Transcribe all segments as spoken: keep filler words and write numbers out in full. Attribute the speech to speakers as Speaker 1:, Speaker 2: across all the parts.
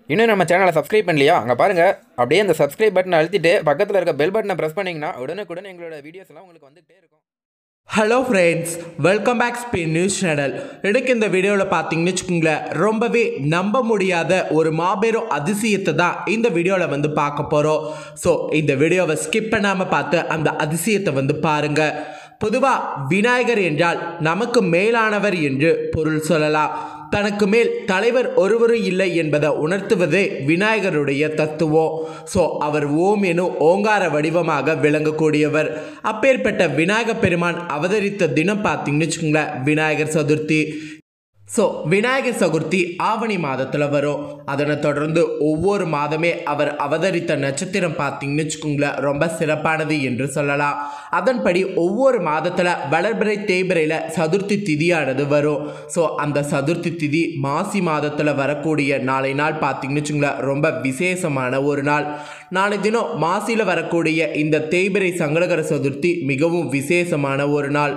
Speaker 1: இன்னும் நம்ம சேனலை சப்ஸ்கிரைப் பண்ணலையா? அங்கே பாருங்கள், அப்படியே அந்த சப்ஸ்கிரைப் பட்டனை அழுத்திட்டு பக்கத்தில் இருக்க பெல் பட்டனை ப்ரெஸ் பண்ணிங்கன்னா உடனுக்குடன் எங்களோட வீடியோஸ் எல்லாம் உங்களுக்கு வந்துகிட்டே இருக்கும்.
Speaker 2: Hello friends, welcome back Spain news channel. எனக்கு இந்த வீடியோவில் பார்த்தீங்கன்னு வச்சுக்கோங்களேன், ரொம்பவே நம்ப முடியாத ஒரு மாபெரும் அதிசயத்தை தான் இந்த வீடியோவில் வந்து பார்க்க போகிறோம். ஸோ இந்த வீடியோவை ஸ்கிப் பண்ணாமல் பார்த்து அந்த அதிசயத்தை வந்து பாருங்கள். பொதுவாக விநாயகர் என்றால் நமக்கு மேலானவர் என்று பொருள் சொல்லலாம். தனக்கு மேல் தலைவர் ஒருவரும் இல்லை என்பதை உணர்த்துவதே விநாயகருடைய தத்துவம். ஸோ அவர் ஓம் எனும் ஓங்கார வடிவமாக விளங்கக்கூடியவர். அப்பேற்பட்ட விநாயகர் பெருமான் அவதரித்த தினம் பார்த்தீங்கன்னு வச்சுக்கோங்களேன், விநாயகர் சதுர்த்தி. ஸோ விநாயகர் சதுர்த்தி ஆவணி மாதத்தில் வரும். அதனை தொடர்ந்து ஒவ்வொரு மாதமே அவர் அவதரித்த நட்சத்திரம் பார்த்தீங்கன்னு வச்சுக்கோங்களேன், ரொம்ப சிறப்பானது என்று சொல்லலாம். அதன்படி ஒவ்வொரு மாதத்தில் வளர்பிறை தேய்பிறையில் சதுர்த்தி திதியானது வரும். ஸோ அந்த சதுர்த்தி திதி மாசி மாதத்தில் வரக்கூடிய நாளை நாள் பார்த்தீங்கன்னு வச்சுக்கோங்களேன், ரொம்ப விசேஷமான ஒரு நாள். நாளை தினம் மாசியில் வரக்கூடிய இந்த தேய்பிறை சங்கடகர சதுர்த்தி மிகவும் விசேஷமான ஒரு நாள்.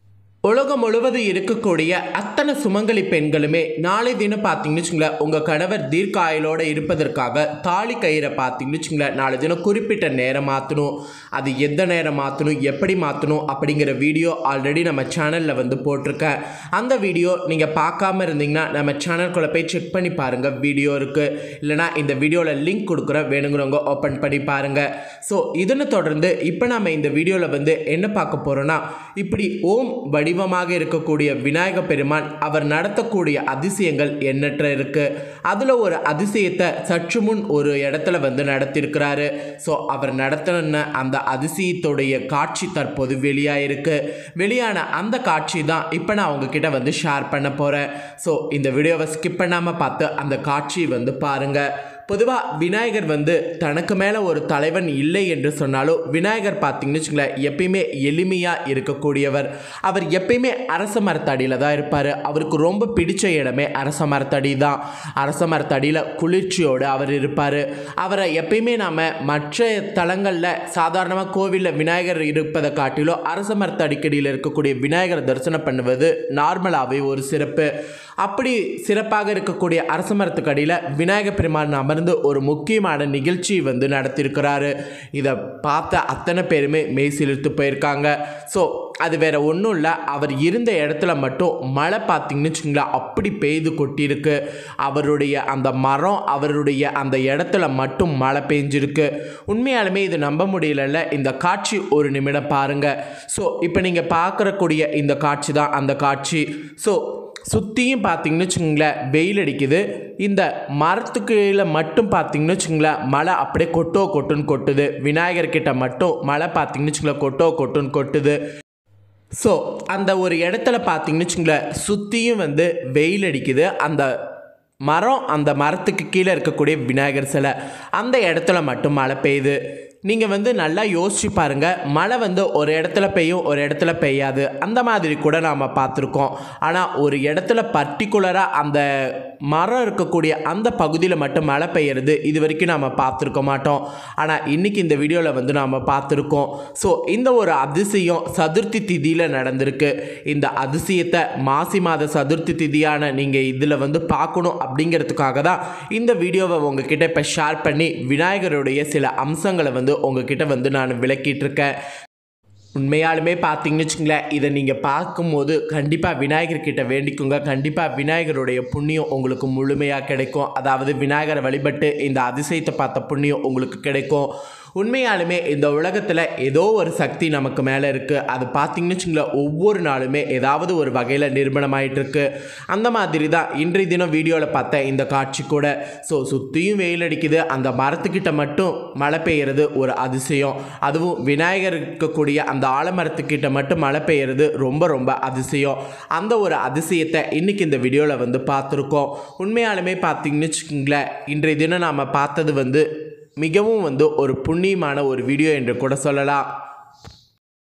Speaker 2: உலகம் முழுவதும் இருக்கக்கூடிய அத்தனை சுமங்கலி பெண்களுமே நாளை தினம் பார்த்தீங்கன்னு வச்சுங்களேன், உங்கள் கணவர் தீர்க்காயலோடு இருப்பதற்காக தாலி கயிறை பார்த்தீங்கன்னு வச்சுங்களேன், நாளை தினம் குறிப்பிட்ட நேரம் மாற்றணும். அது எந்த நேரம் மாற்றணும், எப்படி மாற்றணும் அப்படிங்கிற வீடியோ ஆல்ரெடி நம்ம சேனலில் வந்து போட்டிருக்கேன். அந்த வீடியோ நீங்கள் பார்க்காம இருந்தீங்கன்னா நம்ம சேனல்குள்ளே போய் செக் பண்ணி பாருங்கள், வீடியோ இருக்குது. இல்லைனா இந்த வீடியோவில் லிங்க் கொடுக்குறேன், வேணுங்கிறவங்க ஓப்பன் பண்ணி பாருங்கள். ஸோ இதனை தொடர்ந்து இப்போ நம்ம இந்த வீடியோவில் வந்து என்ன பார்க்க போகிறோன்னா, இப்படி ஓம் வடிவமாக இருக்கக்கூடிய விநாயகர் பெருமான் அவர் நடத்தக்கூடிய அதிசயங்கள் எண்ணற்ற இருக்கு. அதுல ஒரு அதிசயத்தை சற்று முன் ஒரு இடத்துல வந்து நடத்தியிருக்கிறாரு. ஸோ அவர் நடத்தின அந்த அதிசயத்துடைய காட்சி தற்போது வெளியாயிருக்கு. வெளியான அந்த காட்சி தான் இப்போ நான் உங்ககிட்ட வந்து ஷேர் பண்ண போறேன். ஸோ இந்த வீடியோவை ஸ்கிப் பண்ணாம பார்த்து அந்த காட்சி வந்து பாருங்க. பொதுவாக விநாயகர் வந்து தனக்கு மேலே ஒரு தலைவன் இல்லை என்று சொன்னாலும் விநாயகர் பார்த்தீங்கன்னு வச்சுங்களேன், எப்பயுமே எளிமையாக இருக்கக்கூடியவர். அவர் எப்பயுமே அரச மரத்தடியில் தான் இருப்பார். அவருக்கு ரொம்ப பிடிச்ச இடமே அரச மரத்தடி தான். அரச மரத்தடியில் குளிர்ச்சியோடு அவர் இருப்பார். அவரை எப்பயுமே நாம் மற்ற தலங்களில் சாதாரணமாக கோவிலில் விநாயகர் இருப்பதை காட்டிலும் அரச மரத்தடிக்கடியில் இருக்கக்கூடிய விநாயகர் தரிசனம் பண்ணுவது நார்மலாகவே ஒரு சிறப்பு. அப்படி சிறப்பாக இருக்கக்கூடிய அரச மரத்துக்கடியில் விநாயகர் பெருமான் அமர்ந்து ஒரு முக்கியமான நிகழ்ச்சி வந்து நடத்தியிருக்கிறாரு. இதை பார்த்த அத்தனை பேருமே மெய் சிலிர்த்து போயிருக்காங்க. ஸோ அது வேற ஒன்றும் இல்லை, அவர் இருந்த இடத்துல மட்டும் மழை பார்த்தீங்கன்னு வச்சுங்களேன், அப்படி பெய்து கொட்டியிருக்கு. அவருடைய அந்த மரம், அவருடைய அந்த இடத்துல மட்டும் மழை பெஞ்சிருக்கு. உண்மையாலுமே இது நம்ப முடியல. இந்த காட்சி ஒரு நிமிடம் பாருங்க. ஸோ இப்போ நீங்கள் பார்க்கக்கூடிய இந்த காட்சி தான் அந்த காட்சி. ஸோ சுற்றியும் பார்த்தீங்கன்னு வச்சுங்களேன், வெயில் அடிக்குது. இந்த மரத்துக்கு கீழே மட்டும் பார்த்தீங்கன்னு வச்சுங்களேன், மழை அப்படியே கொட்டோ கொட்டுன்னு கொட்டுது. விநாயகர்கிட்ட மட்டும் மழை பார்த்தீங்கன்னு வச்சுங்களேன், கொட்டோ கொட்டுன்னு கொட்டுது. ஸோ அந்த ஒரு இடத்துல பார்த்தீங்கன்னு வச்சுங்களேன், சுற்றியும் வந்து வெயில் அடிக்குது. அந்த மரம், அந்த மரத்துக்கு கீழே இருக்கக்கூடிய விநாயகர் சிலை, அந்த இடத்துல மட்டும் மழை பெய்யுது. நீங்கள் வந்து நல்லா யோசிச்சு பாருங்கள். மழை வந்து ஒரு இடத்துல பெய்யும், ஒரு இடத்துல பெய்யாது. அந்த மாதிரி கூட நாம் பார்த்துருக்கோம். ஆனால் ஒரு இடத்துல பர்டிகுலராக அந்த மரம் இருக்கக்கூடிய அந்த பகுதியில் மட்டும் மழை பெய்யறது இது வரைக்கும் நாம் பார்த்துருக்க மாட்டோம். ஆனால் இன்றைக்கி இந்த வீடியோவில் வந்து நாம் பார்த்துருக்கோம். ஸோ இந்த ஒரு அதிசயம் சதுர்த்தி திதியில் நடந்திருக்கு. இந்த அதிசயத்தை மாசி மாத சதுர்த்தி திதியான நீங்கள் இதில் வந்து பார்க்கணும் அப்படிங்கிறதுக்காக தான் இந்த வீடியோவை உங்ககிட்ட இப்போ ஷேர் பண்ணி விநாயகருடைய சில அம்சங்களை வந்து உங்ககிட்ட வந்து நான் விளக்கிட்டு இருக்கேன். உண்மையாலுமே பார்த்தீங்கன்னு வச்சுங்களேன், இதை நீங்கள் பார்க்கும்போது கண்டிப்பாக விநாயகர்கிட்ட வேண்டிக்குங்க. கண்டிப்பாக விநாயகருடைய புண்ணியம் உங்களுக்கு முழுமையாக கிடைக்கும். அதாவது விநாயகரை வழிபட்டு இந்த அதிசயத்தை பார்த்த புண்ணியம் உங்களுக்கு கிடைக்கும். உண்மையாலுமே இந்த உலகத்தில் ஏதோ ஒரு சக்தி நமக்கு மேலே இருக்குது. அது பார்த்தீங்கன்னு வச்சுங்களேன், ஒவ்வொரு நாளுமே ஏதாவது ஒரு வகையில் நிரூபணமாயிட்டு இருக்கு. அந்த மாதிரி தான் இன்றைய தினம் வீடியோவில் பார்த்த இந்த காட்சி கூட. ஸோ சுற்றியும் வெயில் அடிக்குது, அந்த மரத்துக்கிட்ட மட்டும் மழை பெய்கிறது ஒரு அதிசயம். அதுவும் விநாயகர் இருக்கக்கூடிய அந்த ஆலமரத்துக்கிட்ட மட்டும் மழை பெய்கிறது ரொம்ப ரொம்ப அதிசயம். அந்த ஒரு அதிசயத்தை இன்றைக்கி இந்த வீடியோவில் வந்து பார்த்துருக்கோம். உண்மையாலுமே பார்த்தீங்கன்னு வச்சுக்கோங்களேன், இன்றைய தினம் நாம் பார்த்தது வந்து மிகவும் வந்து ஒரு புண்ணியமான ஒரு வீடியோ என்று கூட சொல்லலாம்.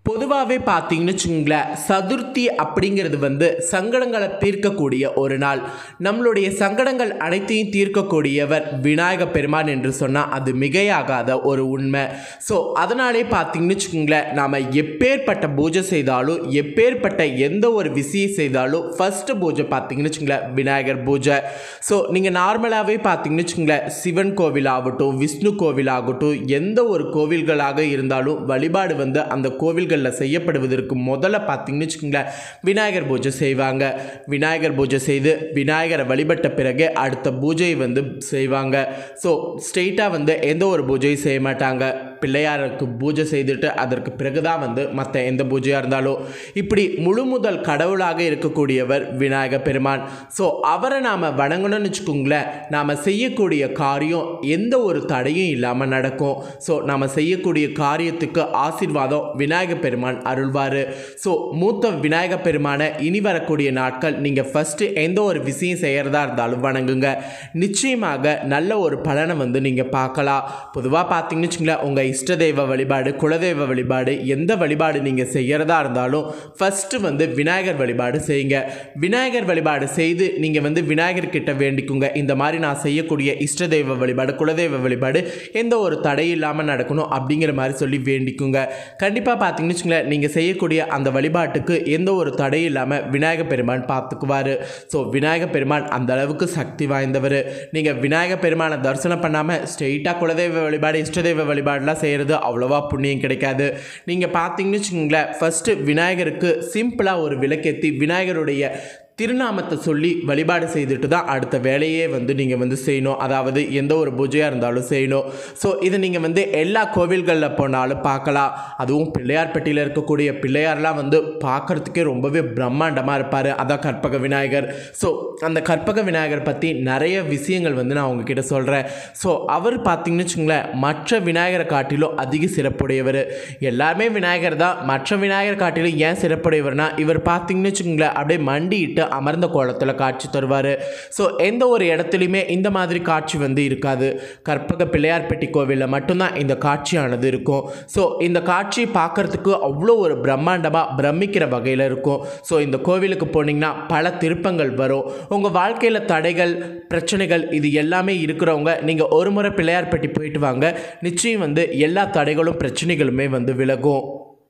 Speaker 2: பொதுவாகவே பார்த்தீங்கன்னு வச்சுங்களேன், சதுர்த்தி அப்படிங்கிறது வந்து சங்கடங்களை தீர்க்கக்கூடிய ஒரு நாள். நம்மளுடைய சங்கடங்கள் அனைத்தையும் தீர்க்கக்கூடியவர் விநாயக பெருமான் என்று சொன்னால் அது மிகையாகாத ஒரு உண்மை. ஸோ அதனாலே பார்த்தீங்கன்னு வச்சுக்கோங்களேன், நாம் எப்பேற்பட்ட பூஜை செய்தாலும் எப்பேற்பட்ட எந்த ஒரு விஷயம் செய்தாலும் ஃபஸ்ட்டு பூஜை பார்த்தீங்கன்னு வச்சுங்களேன் விநாயகர் பூஜை. ஸோ நீங்கள் நார்மலாகவே பார்த்தீங்கன்னு வச்சுங்களேன், சிவன் கோவில் ஆகட்டும், விஷ்ணு கோவில் ஆகட்டும், எந்த ஒரு கோவில்களாக இருந்தாலும் வழிபாடு வந்து அந்த கோவில்கள் செய்யப்படுவதற்கு முதல்ல பார்த்தீங்கன்னு வச்சுக்கோங்களேன் விநாயகர் பூஜை செய்வாங்க. விநாயகர் பூஜை செய்து விநாயகரை வழிபட்ட பிறகு அடுத்த பூஜை வந்து செய்வாங்க. ஸோ ஸ்ட்ரெயிட்டாக வந்து எந்த ஒரு பூஜையும் செய்ய மாட்டாங்க. பிள்ளையாருக்கு பூஜை செய்துட்டு அதற்கு பிறகுதான் வந்து மற்ற எந்த பூஜையாக இருந்தாலும் இப்படி முழு முதல் கடவுளாக இருக்கக்கூடியவர் விநாயக பெருமான். ஸோ அவரை நாம் வணங்கணும்னு வச்சுக்கோங்களேன், நாம் செய்யக்கூடிய காரியம் எந்த ஒரு தடையும் இல்லாமல் நடக்கும். ஸோ நாம் செய்யக்கூடிய காரியத்துக்கு ஆசீர்வாதம் விநாயக பெருமான் அருள்வார். ஸோ மூத்த விநாயக பெருமானை இனி வரக்கூடிய நாட்கள் நீங்கள் ஃபஸ்ட்டு எந்த ஒரு விஷயம் செய்கிறதா இருந்தாலும் வணங்குங்க. நிச்சயமாக நல்ல ஒரு பலனை வந்து நீங்கள் பார்க்கலாம். பொதுவாக பார்த்தீங்கன்னு வச்சுங்களேன், உங்கள் இஷ்ட தெய்வ வழிபாடு, குலதெய்வ வழிபாடு, எந்த வழிபாடு நீங்கள் செய்கிறதா இருந்தாலும் ஃபஸ்ட்டு வந்து விநாயகர் வழிபாடு செய்யுங்க. விநாயகர் வழிபாடு செய்து நீங்கள் வந்து விநாயகர் கிட்ட வேண்டிக்குங்க, இந்த மாதிரி நான் செய்யக்கூடிய இஷ்ட தெய்வ வழிபாடு, குலதெய்வ வழிபாடு எந்த ஒரு தடை இல்லாமல் நடக்கணும் அப்படிங்கிற மாதிரி சொல்லி வேண்டிக்குங்க. கண்டிப்பாக பார்த்தீங்கன்னு வச்சுங்களேன், நீங்கள் செய்யக்கூடிய அந்த வழிபாட்டுக்கு எந்த ஒரு தடை இல்லாமல் விநாயக பெருமான் பார்த்துக்குவார். ஸோ விநாயக பெருமான் அந்த அளவுக்கு சக்தி வாய்ந்தவர். நீங்கள் விநாயக பெருமானை தரிசனம் பண்ணாமல் ஸ்ட்ரெயிட்டாக குலதெய்வ வழிபாடு, இஷ்ட தெய்வ வழிபாடுலாம் செய்கிறது அவ்வளோவா புண்ணியம் கிடைக்காது. நீங்கள் பார்த்தீங்கன்னு வச்சுக்கோங்களேன், ஃபஸ்ட்டு விநாயகருக்கு சிம்பிளாக ஒரு விளக்கேற்றி விநாயகருடைய திருநாமத்தை சொல்லி வழிபாடு செய்துட்டு தான் அடுத்த வேலையே வந்து நீங்கள் வந்து செய்யணும். அதாவது எந்த ஒரு பூஜையாக இருந்தாலும் செய்யணும். ஸோ இதை நீங்கள் வந்து எல்லா கோவில்களில் போனாலும் பார்க்கலாம். அதுவும் பிள்ளையார்பட்டியில் இருக்கக்கூடிய பிள்ளையார்லாம் வந்து பார்க்குறதுக்கே ரொம்பவே பிரம்மாண்டமாக இருப்பார். அதான் கற்பக விநாயகர். ஸோ அந்த கற்பக விநாயகர் பற்றி நிறைய விஷயங்கள் வந்து நான் உங்ககிட்ட சொல்கிறேன். ஸோ அவர் பார்த்தீங்கன்னு வச்சுங்களேன், மற்ற விநாயகரை காட்டிலும் அதிக சிறப்புடையவர். எல்லாருமே விநாயகர் தான், மற்ற விநாயகர் காட்டிலும் ஏன் சிறப்புடையவர்னா, இவர் பார்த்தீங்கன்னு வச்சுங்களேன் அப்படியே மண்டிட்டு அமர்ந்த கோலத்தில் காட்சி தருவார். ஸோ எந்த ஒரு இடத்துலையுமே இந்த மாதிரி காட்சி வந்து இருக்காது. கற்பக பிள்ளையார்பட்டி கோவிலில் மட்டும்தான் இந்த காட்சியானது இருக்கும். ஸோ இந்த காட்சி பார்க்குறதுக்கு அவ்வளோ ஒரு பிரம்மாண்டமாக பிரமிக்கிற வகையில் இருக்கும். ஸோ இந்த கோவிலுக்கு போனீங்கன்னா பல திருப்பங்கள் வரும். உங்கள் வாழ்க்கையில் தடைகள், பிரச்சனைகள் இது எல்லாமே இருக்கிறவங்க நீங்கள் ஒரு முறை பிள்ளையார்பட்டி போயிட்டு வாங்க. நிச்சயம் வந்து எல்லா தடைகளும் பிரச்சனைகளுமே வந்து விலகும்.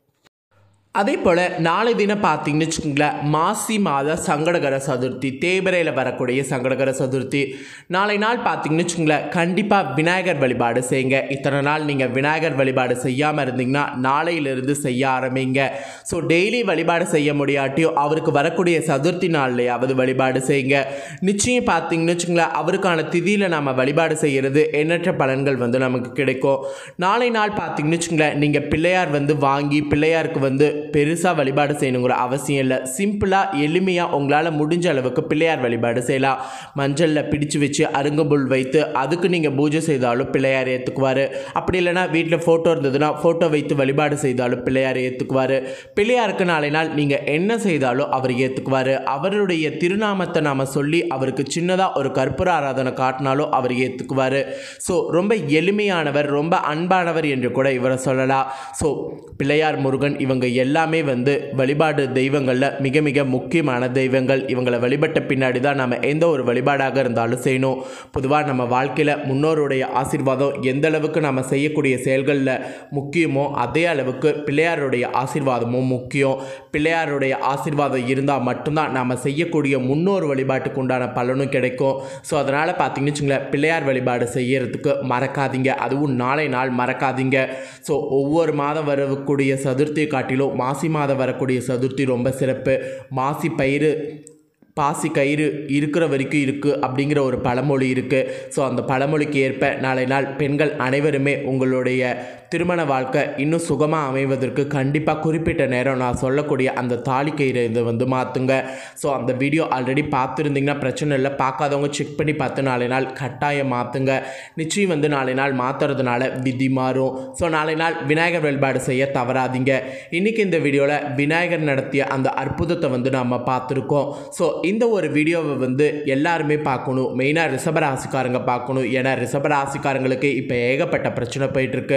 Speaker 2: அதே போல் நாளை தினம் பார்த்தீங்கன்னு வச்சுக்கோங்களேன், மாசி மாத சங்கடகர சதுர்த்தி, தேய்பிரையில் வரக்கூடிய சங்கடகர சதுர்த்தி. நாளை நாள் பார்த்தீங்கன்னு வச்சுக்கோங்களேன், கண்டிப்பாக விநாயகர் வழிபாடு செய்யுங்க. இத்தனை நாள் நீங்கள் விநாயகர் வழிபாடு செய்யாமல் இருந்தீங்கன்னா நாளையிலிருந்து செய்ய ஆரம்பிங்க. ஸோ டெய்லி வழிபாடு செய்ய முடியாட்டியும் அவருக்கு வரக்கூடிய சதுர்த்தி நாள்லையாவது வழிபாடு செய்யுங்க. நிச்சயம் பார்த்தீங்கன்னு வச்சுக்கோங்களேன், அவருக்கான திதியில் நம்ம வழிபாடு செய்கிறது எண்ணற்ற பலன்கள் வந்து நமக்கு கிடைக்கும். நாளை நாள் பார்த்தீங்கன்னு வச்சுக்கோங்களேன், நீங்கள் பிள்ளையார் வந்து வாங்கி பிள்ளையாருக்கு வந்து பெருசாக வழிபாடு செய்யணுங்கிற அவசியம் இல்லை. சிம்பிளாக எளிமையாக உங்களால் முடிஞ்ச அளவுக்கு பிள்ளையார் வழிபாடு செய்யலாம். மஞ்சளில் பிடிச்சு வச்சு அருங்கம்புல் வைத்து அதுக்கு நீங்கள் பூஜை செய்தாலும் பிள்ளையார் ஏற்றுக்குவார். அப்படி இல்லைனா வீட்டில் ஃபோட்டோ இருந்ததுன்னா ஃபோட்டோ வைத்து வழிபாடு செய்தாலும் பிள்ளையார் ஏற்றுக்குவார். பிள்ளையாருக்கு நாளை நாள் நீங்கள் என்ன செய்தாலும் அவர் ஏற்றுக்குவார். அவருடைய திருநாமத்தை நாம் சொல்லி அவருக்கு சின்னதாக ஒரு கற்பூர ஆராதனை காட்டினாலும் அவர் ஏற்றுக்குவார். ஸோ ரொம்ப எளிமையானவர், ரொம்ப அன்பானவர் என்று கூட இவரை சொல்லலாம். ஸோ பிள்ளையார், முருகன் இவங்க எல்லாமே வந்து வழிபாடு தெய்வங்களில் மிக மிக முக்கியமான தெய்வங்கள். இவங்களை வழிபட்ட பின்னாடி தான் நம்ம எந்த ஒரு வழிபாடாக இருந்தாலும் செய்யணும். பொதுவாக நம்ம வாழ்க்கையில் முன்னோருடைய ஆசீர்வாதம் எந்த அளவுக்கு நம்ம செய்யக்கூடிய செயல்களில் முக்கியமோ அதே அளவுக்கு பிள்ளையாருடைய ஆசீர்வாதமும் முக்கியம். பிள்ளையாருடைய ஆசீர்வாதம் இருந்தால் மட்டும்தான் நம்ம செய்யக்கூடிய முன்னோர் வழிபாட்டுக்கு உண்டான பலனும் கிடைக்கும். ஸோ அதனால் பார்த்தீங்கன்னு வச்சுங்களேன், பிள்ளையார் வழிபாடு செய்யறதுக்கு மறக்காதீங்க. அதுவும் நாளை நாள் மறக்காதீங்க. ஸோ ஒவ்வொரு மாதம் வரக்கூடிய சதுர்த்தியை காட்டிலும் மாசி மாதம் வரக்கூடிய சதுர்த்தி ரொம்ப சிறப்பு. மாசி பயிறு பாசி கயிறு இருக்கிற வரைக்கும் இருக்குது அப்படிங்கிற ஒரு பழமொழி இருக்குது. ஸோ அந்த பழமொழிக்கு ஏற்ப நாளை நாள் பெண்கள் அனைவருமே உங்களுடைய திருமண வாழ்க்கை இன்னும் சுகமாக அமைவதற்கு கண்டிப்பாக குறிப்பிட்ட நேரம் நான் சொல்லக்கூடிய அந்த தாலி கயிறை இதை வந்து மாற்றுங்க. ஸோ அந்த வீடியோ ஆல்ரெடி பார்த்துருந்தீங்கன்னா பிரச்சனை இல்லை, பார்க்காதவங்க செக் பண்ணி பார்த்து நாளை நாள் கட்டாயம் மாற்றுங்க. நிச்சயம் வந்து நாளை நாள் மாற்றுறதுனால விதி மாறும். ஸோ நாளை நாள் விநாயகர் வழிபாடு செய்ய தவறாதீங்க. இன்றைக்கி இந்த வீடியோவில் விநாயகர் நடத்திய அந்த அற்புதத்தை வந்து நம்ம பார்த்துருக்கோம். ஸோ இந்த ஒரு வீடியோவை வந்து எல்லாருமே பார்க்கணும், மெயினாக ரிஷபராசிக்காரங்க பார்க்கணும். ஏன்னா ரிஷபராசிக்காரங்களுக்கு இப்போ ஏகப்பட்ட பிரச்சனை போயிட்டுருக்கு.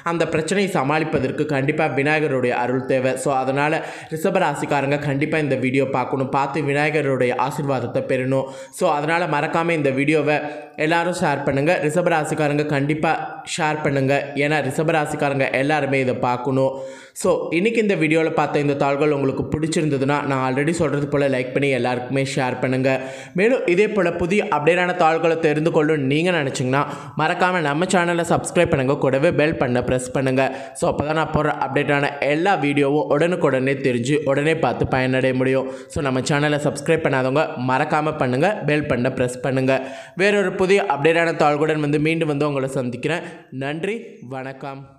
Speaker 2: அந்த பிரச்சனையை சமாளிப்பதற்கு கண்டிப்பாக விநாயகருடைய அருள் தேவை. ஸோ அதனால் ரிஷபராசிக்காரங்க கண்டிப்பாக இந்த வீடியோ பார்க்கணும், பார்த்து விநாயகருடைய ஆசீர்வாதத்தை பெறணும். ஸோ அதனால் மறக்காமல் இந்த வீடியோவை எல்லாரும் ஷேர் பண்ணுங்கள். ரிஷபராசிக்காரங்க கண்டிப்பாக ஷேர் பண்ணுங்கள், ஏன்னா ரிஷபராசிக்காரங்க எல்லாருமே இதை பார்க்கணும். ஸோ இன்றைக்கி இந்த வீடியோவில் பார்த்த இந்த தாள்கள் உங்களுக்கு பிடிச்சிருந்ததுன்னா நான் ஆல்ரெடி சொல்கிறது போல் லைக் பண்ணி எல்லாருக்குமே ஷேர் பண்ணுங்கள். மேலும் இதே போல் புதிய அப்டேட்டான தாள்களை தெரிந்து கொள்ளும் நீங்கள் நினச்சிங்கன்னா மறக்காமல் நம்ம சேனலை சப்ஸ்கிரைப் பண்ணுங்கள், கூடவே பெல் பண்ண ப்ரெஸ் பண்ணுங்கள். ஸோ அப்போ தான் நான் போடுற அப்டேட்டான எல்லா வீடியோவும் உடனுக்குடனே தெரிஞ்சு உடனே பார்த்து பயனடைய முடியும். ஸோ நம்ம சேனலை சப்ஸ்கிரைப் பண்ணாதவங்க மறக்காமல் பண்ணுங்கள், பெல் பண்ண ப்ரெஸ் பண்ணுங்கள். வேறொரு புதிய அப்டேட்டான தாள்களுடன் வந்து மீண்டும் வந்து உங்களை சந்திக்கிறேன். நன்றி, வணக்கம்.